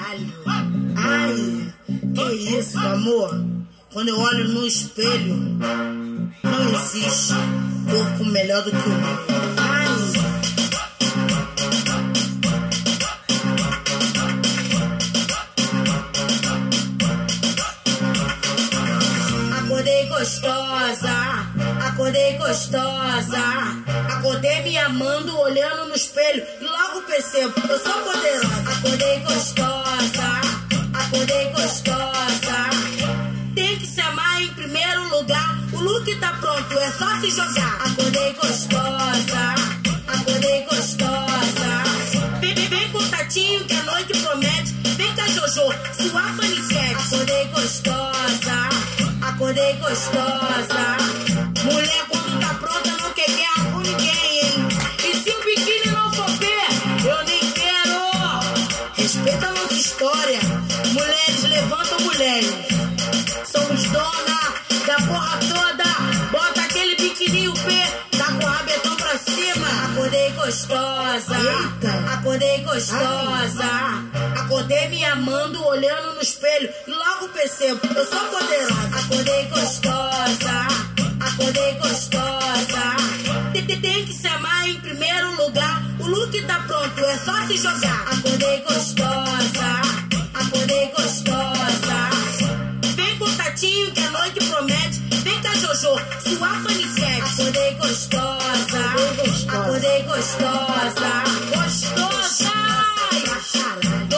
caralho. Ai, que isso, amor? Quando eu olho no espelho, não existe corpo melhor do que o meu. Ai. Acordei gostosa, acordei gostosa. Acordei me amando, olhando no espelho e logo percebo, eu sou poderosa. Acordei gostosa, acordei gostosa. Tem que se amar em primeiro lugar. O look tá pronto, é só se jogar. Acordei gostosa, acordei gostosa. Vem com o tatinho que a noite promete. Vem com a Jojo, sua paniquete. Acordei gostosa, acordei gostosa. Mulher quando tá pronta não quer guerra com ninguém, hein? E se o biquíni não for ver, eu nem quero. Respeita a nossa história. Mulheres levantam mulheres. Somos dona da porra toda. Bota aquele biquininho P, tá com o rabetão pra cima. Acordei gostosa, acordei gostosa. Acordei me amando, olhando no espelho e logo percebo, eu sou poderosa. Acordei gostosa, acordei gostosa. Tem que se amar em primeiro lugar. O look tá pronto, é só se jogar. Acordei gostosa, acordei gostosa. Vem com o tatinho que a noite promete. Vem com a Jojo, sua paniquete. Acordei gostosa, acordei gostosa. Gostosa!